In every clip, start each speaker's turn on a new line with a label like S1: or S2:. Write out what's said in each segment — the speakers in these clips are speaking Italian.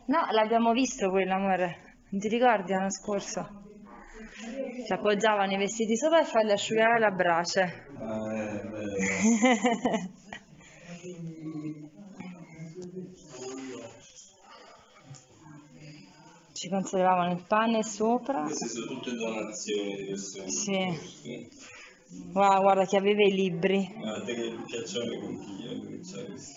S1: No, l'abbiamo visto quello, amore. Non ti ricordi l'anno scorso? Ci appoggiavano i vestiti sopra e farli asciugare alla brace.
S2: Ah, è vero.
S1: Ci conservavano il pane sopra.
S2: Queste sono tutte donazioni di persone
S1: Sì.
S2: giuste.
S1: Wow, guarda chi aveva i libri.
S2: Ma a te che piacciono le conchiglie, che c'è questo?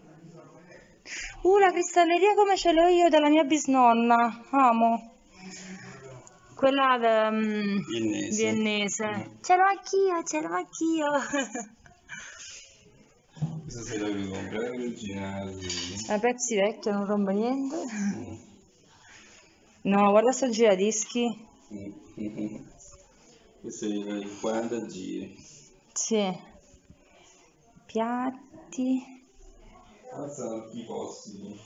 S1: La cristalleria come ce l'ho io dalla mia bisnonna. Amo. Quella
S2: Viennese.
S1: viennese. Ce l'ho anch'io, ce l'ho anch'io.
S2: Questa se la devi comprare originale.
S1: Pezzi vecchio, non rompe niente.
S2: Mm.
S1: No, guarda sto giradischi.
S2: Questo è il 40 giri.
S1: Sì. Piatti.
S2: Sono tutti fossili.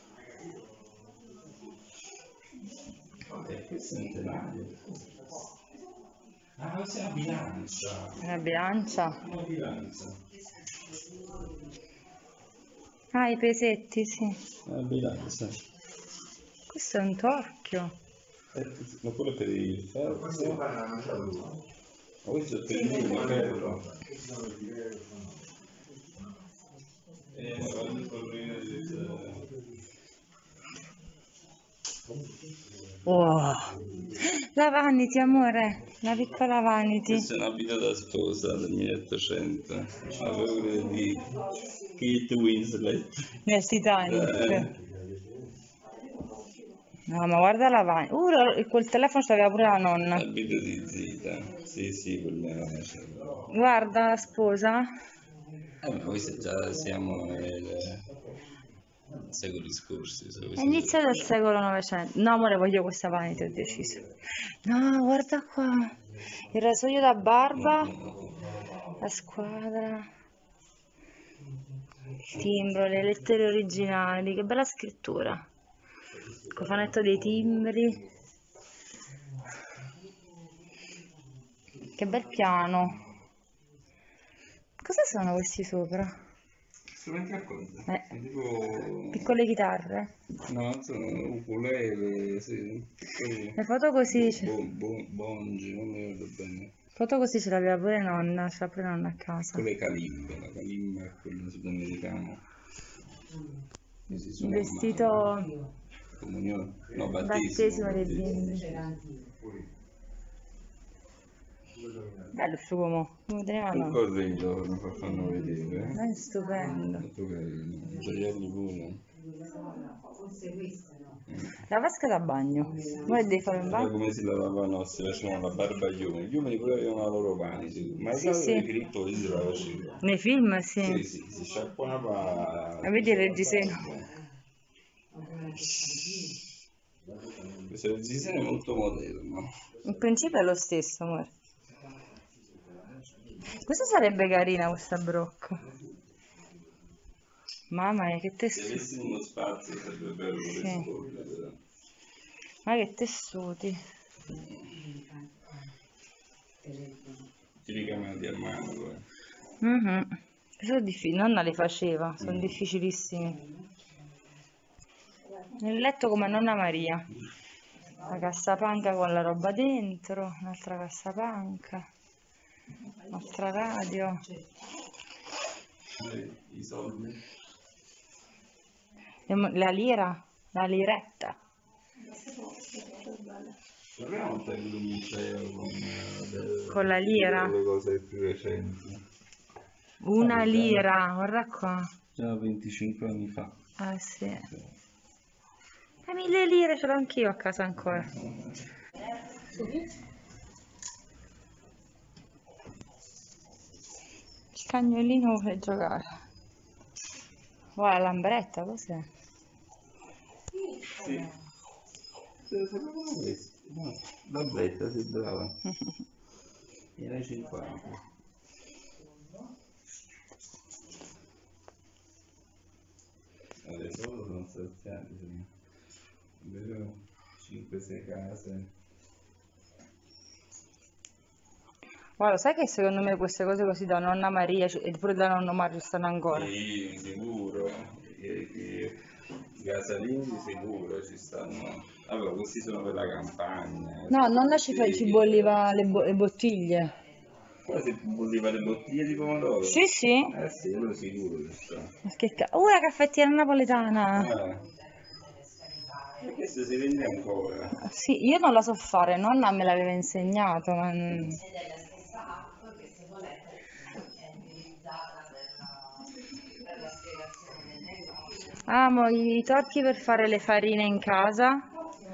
S2: Vabbè, questo è un telaio. Ah, questa è una bilancia.
S1: Una bilancia.
S2: Una bilancia.
S1: Ah, i pesetti, sì.
S2: Una bilancia.
S1: Questo è un torchio.
S2: Ma quello è per il ferro? Sì. Ma questo è per il ferro. Voglio correre
S1: Oh. La vanity, amore. La piccola vanity.
S2: Questa è una vita da sposa del 1800. Avevo quelle di Kate Winslet.
S1: Nel Titanic.
S2: Eh,
S1: No, ma guarda la vanity. Quel telefono ce l'aveva pure la nonna.
S2: Abito di Zita. Sì, quella.
S1: Guarda la sposa.
S2: Ma questi già siamo nel secoli scorsi.
S1: È inizio del secolo 900. No, amore, voglio questa vanity, ho deciso. No, guarda qua. Il rasoio da barba. La squadra. Il timbro, le lettere originali. Che bella scrittura. Cofanetto dei timbri. Che bel piano. Cosa sono questi sopra?
S2: Strumenti a corda.
S1: Eh,
S2: Tipo.
S1: piccole chitarre.
S2: No, sono ukulele, sì.
S1: Le foto così.
S2: Bongi, non mi ricordo bene.
S1: Foto così ce l'aveva pure nonna, ce l'ha pure nonna a casa.
S2: Quello è calimba, la calimba è quello sudamericano.
S1: Il vestito
S2: Comunione, no,
S1: battesimo dei
S2: battesimo.
S1: bimbi. Bello il fumo, come teneva
S2: Un
S1: nonna.
S2: corrido mi fanno vedere.
S1: È stupendo.
S2: Molto carino. Gioielli pure.
S1: La vasca da bagno. Ora devi fare un
S2: Era
S1: bagno?
S2: come si lavavano, si facevano la barba agli uomini. Gli uomini pure avevano la loro vanity. Ma
S1: Sì,
S2: sai che
S1: sì.
S2: Filippo si la faceva?
S1: Nei film, sì.
S2: Sì, si sciacquava.
S1: E vedi il reggiseno.
S2: Questo reggiseno è molto moderno.
S1: Il principio è lo stesso, amore. Questa sarebbe carina, questa brocca. Mamma mia, che
S2: Se
S1: tessuti.
S2: avessimo uno spazio sarebbe bello per
S1: Sì.
S2: esporre, però.
S1: Ma che tessuti.
S2: Ti ricamati a mano, guarda.
S1: Sono difficili, nonna li faceva, sono difficilissimi. Nel letto come nonna Maria. La cassapanca con la roba dentro, un'altra cassapanca, un'altra radio.
S2: I soldi.
S1: La lira, la liretta.
S2: Proviamo a fare un museo
S1: Con la lira.
S2: le cose più recenti.
S1: Una lira, guarda qua.
S2: Già 25 anni fa.
S1: Ah sì. 1000 lire ce l'ho anch'io a casa ancora. Il cagnolino vuole giocare. Guarda la lambretta, cos'è?
S2: Sì. No, lambretta, sei brava. Era 50. Adesso sono straziati, vedo 5-6 case.
S1: Guarda, sai che secondo me queste cose così da nonna Maria e pure da nonno Mario stanno ancora?
S2: Sì, sicuro. I casalinghi di sicuro ci stanno. Allora, questi sono per la campagna.
S1: No, nonna ci bolliva le bottiglie.
S2: Qua si bolliva le bottiglie di pomodoro.
S1: Sì, sì.
S2: Sì, quello sicuro ci sta.
S1: Ma che la caffettiera napoletana.
S2: E questo si vende ancora.
S1: Sì, io non la so fare, nonna me l'aveva insegnato, ma... Amo i torchi per fare le farine in casa.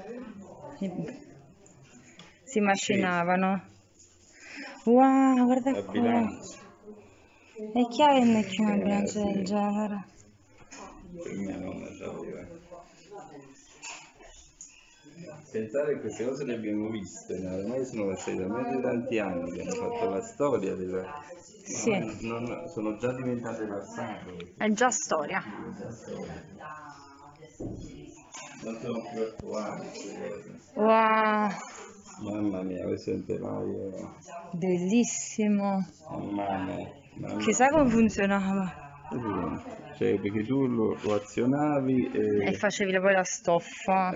S1: Si macinavano. Wow, guarda
S2: La
S1: qua.
S2: bilancia.
S1: È chiaro che metti una bilancia del genere.
S2: Per mia nonna c'aveva. Pensare che queste cose le abbiamo viste, no? Ormai sono passati talmente tanti anni che hanno fatto la storia della...
S1: Sì,
S2: sono già diventate passato.
S1: è già storia.
S2: Non sono più attuali queste cose.
S1: Wow,
S2: Mamma mia, questo è un telaio
S1: bellissimo.
S2: a mano.
S1: Chissà come funzionava.
S2: Cioè, perché tu lo azionavi
S1: E facevi poi la stoffa.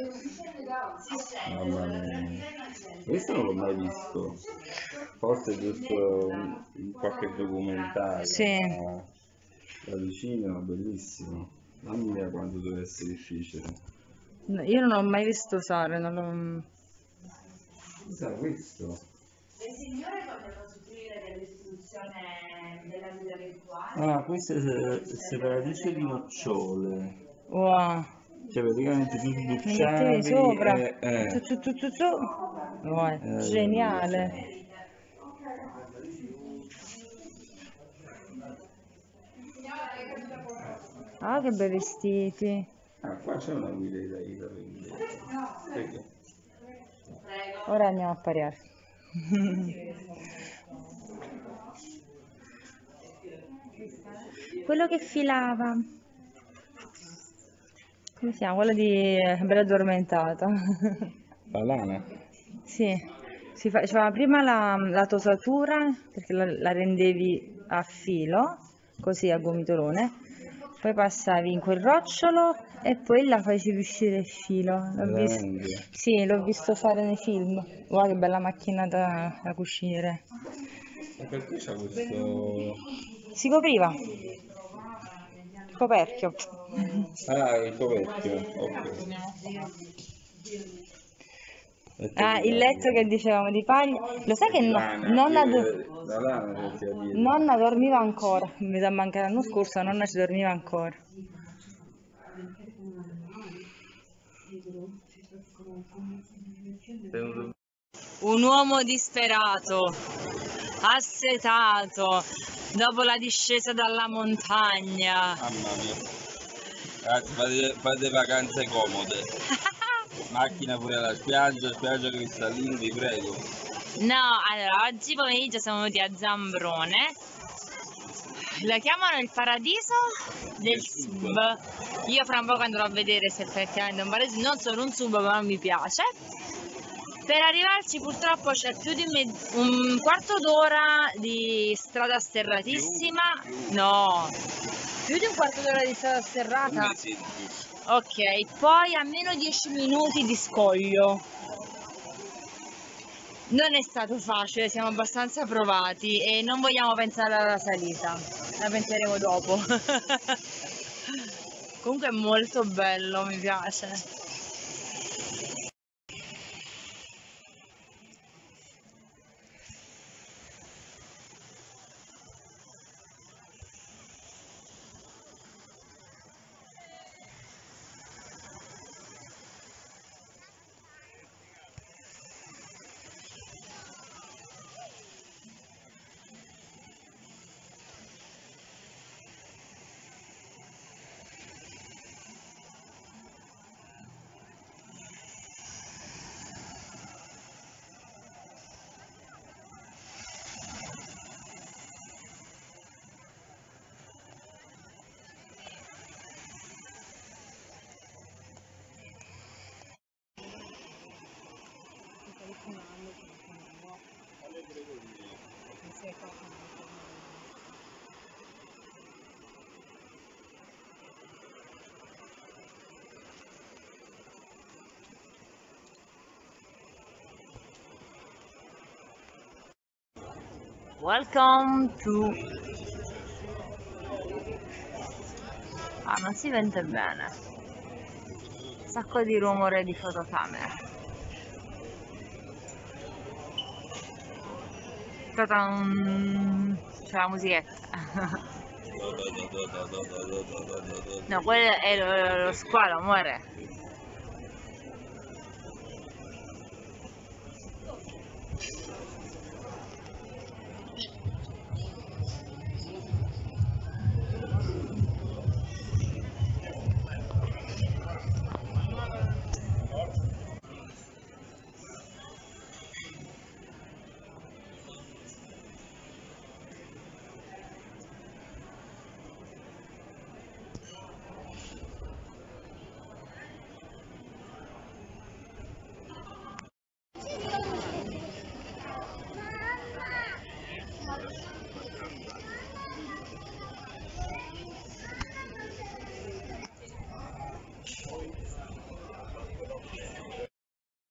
S2: Mamma mia. Questo non l'ho mai visto. Forse giusto in qualche documentario.
S1: Sì.
S2: Ma da vicino, bellissimo. Mamma mia quanto deve essere difficile.
S1: No, io non l'ho mai visto usare, non l'ho...
S2: Cos'è questo?
S3: Le signore potevano usufruire dell'istruzione della guida virtuale.
S2: Ah, questa è separatrice di nocciole.
S1: Wow.
S2: Cioè praticamente tu
S1: Mi mettevi
S2: sbucciavi
S1: sopra.
S2: e...
S1: Tu. Wow, geniale. Ah, che bei vestiti.
S2: Ah, qua c'è una guida inglese. Perché?
S1: Ora andiamo a pariare. Quello che filava. Come si chiama? Quello di Bella Addormentata.
S2: La lana?
S1: Sì, si faceva prima la tosatura perché la rendevi a filo, così a gomitolone, poi passavi in quel rocciolo e poi la facevi uscire il filo.
S2: Veramente?
S1: Sì, l'ho visto fare nei film. Guarda che bella macchina da cucire.
S2: E perché c'ha questo...
S1: Si copriva. Coperchio.
S2: Ah, il coperchio, ok.
S1: Ah, il letto che dicevamo di paglia. Lo sai che
S2: Lana,
S1: nonna,
S2: la lana che dietro.
S1: nonna dormiva ancora. Mi sa mancare l'anno scorso, la nonna ci dormiva ancora. Un uomo disperato, assetato, dopo la discesa dalla montagna.
S2: Mamma mia. Ragazzi, fate vacanze comode. Macchina pure alla spiaggia cristallina, vi prego.
S1: No, allora, oggi pomeriggio siamo venuti a Zambrone. La chiamano il paradiso del sub. Io fra un po' andrò a vedere se effettivamente è un paradiso. Non sono un sub, ma mi piace. Per arrivarci purtroppo c'è più di un quarto d'ora di strada sterratissima. No, più di un quarto d'ora di strada sterrata. Ok, poi almeno 10 minuti di scoglio. Non è stato facile, siamo abbastanza provati e non vogliamo pensare alla salita, la penseremo dopo. Comunque è molto bello, mi piace. Welcome to... Ah, non si vede bene. Un sacco di rumore di fotocamera. Ta-dam! C'è la musichetta. No, quello è lo squalo, amore.